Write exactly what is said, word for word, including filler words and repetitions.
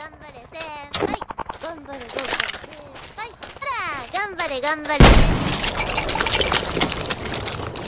頑張れ先輩。頑張れ頑張れ先輩。ほら頑張れ頑張れ。